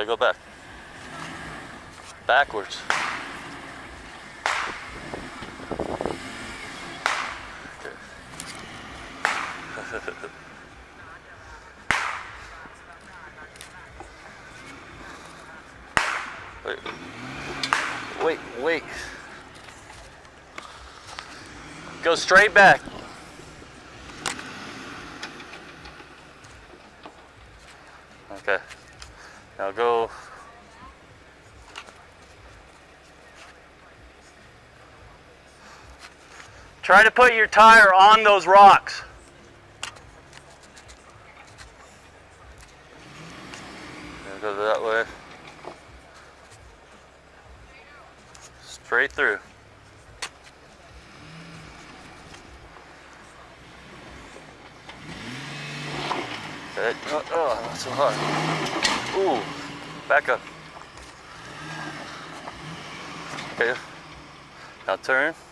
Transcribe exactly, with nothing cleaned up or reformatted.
go back. Backwards. Wait, wait, wait. Go straight back. Okay. Now go. Try to put your tire on those rocks. Now go that way. Straight through. Okay. Oh, oh, that's so hard. Ooh, back up. Okay. Now turn.